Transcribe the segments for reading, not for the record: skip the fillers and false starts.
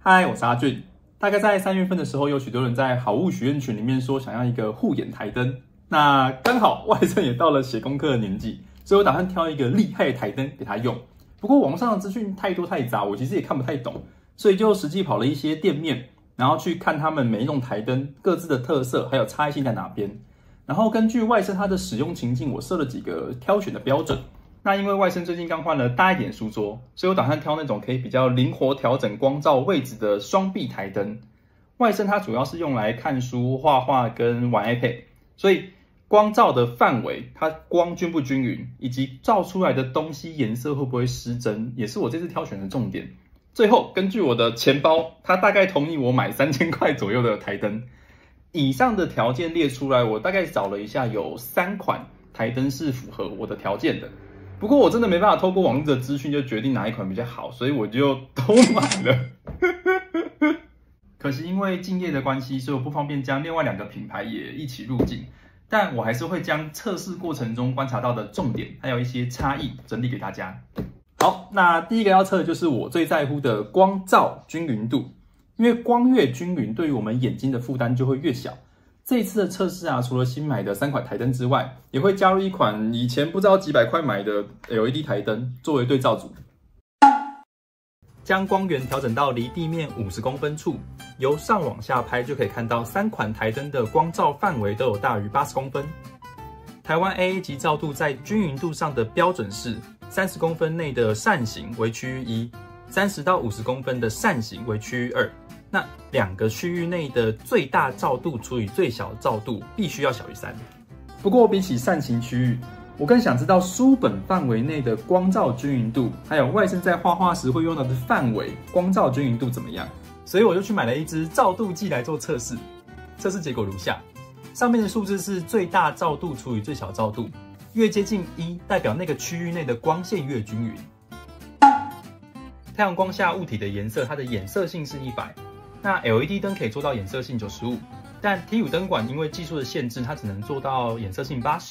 嗨，我是阿俊。大概在3月份的时候，有许多人在好物许愿群里面说想要一个护眼台灯。那刚好外甥也到了写功课的年纪，所以我打算挑一个厉害的台灯给他用。不过网上的资讯太多太杂，我其实也看不太懂，所以就实际跑了一些店面，然后去看他们每一种台灯各自的特色还有差异性在哪边。然后根据外甥他的使用情境，我设了几个挑选的标准。那因为外甥最近刚换了大一点书桌，所以我打算挑那种可以比较灵活调整光照位置的双臂台灯。外甥它主要是用来看书、画画跟玩 iPad， 所以光照的范围、它光均不均匀，以及照出来的东西颜色会不会失真，也是我这次挑选的重点。最后根据我的钱包，他大概同意我买3000块左右的台灯。以上的条件列出来，我大概找了一下，有3款台灯是符合我的条件的。不过我真的没办法透过网络的资讯就决定哪一款比较好，所以我就都买了。可惜因为竞业的关系，所以我不方便将另外2个品牌也一起入镜，但我还是会将测试过程中观察到的重点，还有一些差异整理给大家。好，那第一个要测的就是我最在乎的光照均匀度，因为光越均匀，对于我们眼睛的负担就会越小。这一次的测试啊，除了新买的3款台灯之外，也会加入一款以前不知道几百块买的 LED 台灯作为对照组。将光源调整到离地面50公分处，由上往下拍就可以看到3款台灯的光照范围都有大于80公分。台湾 AA 级照度在均匀度上的标准是30公分内的扇形为区域1，30到50公分的扇形为区域2。那2个区域内的最大照度除以最小照度必须要小于3。不过比起扇形区域，我更想知道书本范围内的光照均匀度，还有外甥在画画时会用到的范围光照均匀度怎么样。所以我就去买了一支照度计来做测试。测试结果如下，上面的数字是最大照度除以最小照度，越接近1代表那个区域内的光线越均匀。太阳光下物体的颜色，它的衍射性是100。那 LED 灯可以做到衍射性95，但 T5 灯管因为技术的限制，它只能做到衍射性80。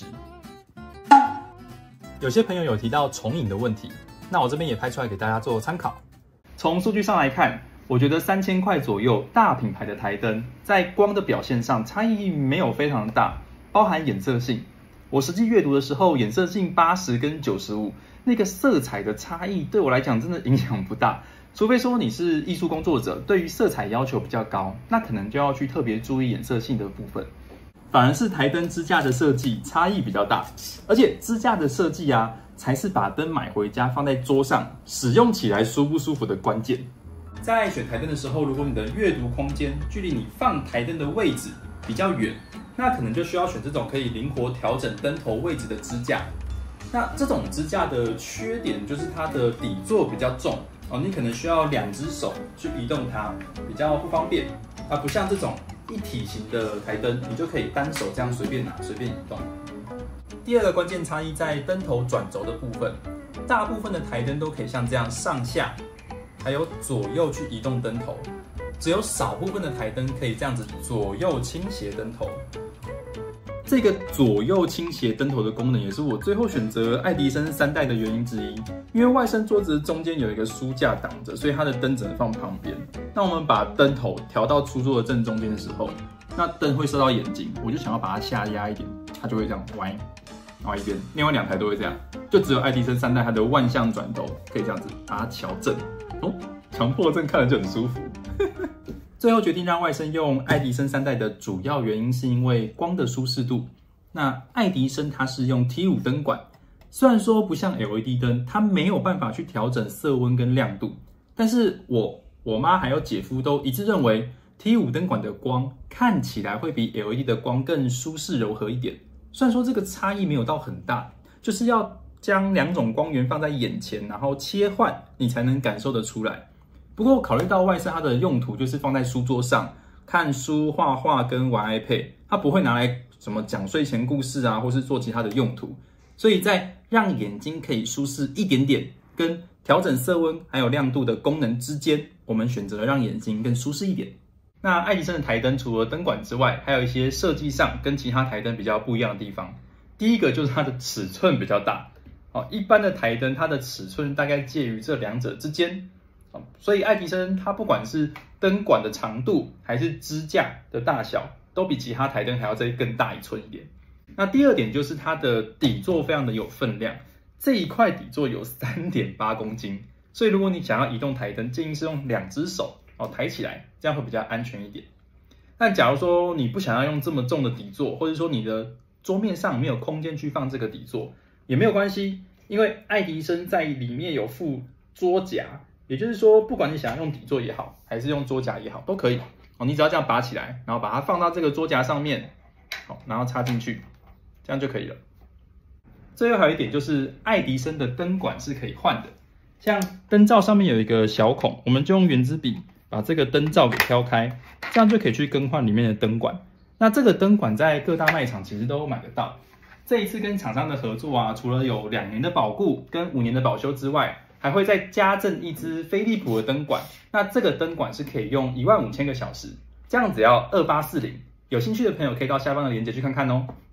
有些朋友有提到重影的问题，那我这边也拍出来给大家做参考。从数据上来看，我觉得3000块左右大品牌的台灯，在光的表现上差异没有非常大，包含衍射性。我实际阅读的时候，衍射性80跟95，那个色彩的差异对我来讲真的影响不大。除非说你是艺术工作者，对于色彩要求比较高，那可能就要去特别注意衍射性的部分。反而是台灯支架的设计差异比较大，而且支架的设计啊，才是把灯买回家放在桌上使用起来舒不舒服的关键。在选台灯的时候，如果你的阅读空间距离你放台灯的位置比较远，那可能就需要选这种可以灵活调整灯头位置的支架。那这种支架的缺点就是它的底座比较重哦，你可能需要2只手去移动它，比较不方便。不像这种一体型的台灯，你就可以单手这样随便拿、随便移动。第二个关键差异在灯头转轴的部分，大部分的台灯都可以像这样上下，还有左右去移动灯头，只有少部分的台灯可以这样子左右倾斜灯头。这个左右倾斜灯头的功能也是我最后选择爱迪生3代的原因之一，因为外甥桌子中间有一个书架挡着，所以它的灯只能放旁边。那我们把灯头调到书桌的正中间的时候，那灯会射到眼睛，我就想要把它下压一点，它就会这样歪，然后一边，另外2台都会这样，就只有爱迪生3代它的万向转轴可以这样子把它调正。哦，强迫症看了就很舒服。最后决定让外甥用爱迪生3代的主要原因是因为光的舒适度。那爱迪生它是用 T5 灯管，虽然说不像 LED 灯，它没有办法去调整色温跟亮度，但是我妈还有姐夫都一致认为 T5 灯管的光看起来会比 LED 的光更舒适柔和一点。虽然说这个差异没有到很大，就是要将2种光源放在眼前，然后切换，你才能感受得出来。不过考虑到外甥它的用途就是放在书桌上看书、画画跟玩 iPad， 它不会拿来什么讲睡前故事啊，或是做其他的用途，所以在让眼睛可以舒适一点点，跟调整色温还有亮度的功能之间，我们选择了让眼睛更舒适一点。那爱迪生的台灯除了灯管之外，还有一些设计上跟其他台灯比较不一样的地方。第一个就是它的尺寸比较大，一般的台灯它的尺寸大概介于这2者之间。 所以爱迪生它不管是灯管的长度还是支架的大小，都比其他台灯还要再更大1寸一点。那第二点就是它的底座非常的有分量，这一块底座有3.8公斤，所以如果你想要移动台灯，建议是用2只手抬起来，这样会比较安全一点。但假如说你不想要用这么重的底座，或者说你的桌面上没有空间去放这个底座，也没有关系，因为爱迪生在里面有附桌夹，也就是说，不管你想要用底座也好，还是用桌夹也好，都可以。你只要这样拔起来，然后把它放到这个桌夹上面，然后插进去，这样就可以了。最后还有一点就是，爱迪生的灯管是可以换的，像灯罩上面有一个小孔，我们就用圆珠笔把这个灯罩给挑开，这样就可以去更换里面的灯管。那这个灯管在各大卖场其实都买得到。这一次跟厂商的合作啊，除了有2年的保固跟5年的保修之外，还会再加赠一支飞利浦的灯管。那这个灯管是可以用15000个小时，这样只要2840。有兴趣的朋友可以到下方的链接去看看哦。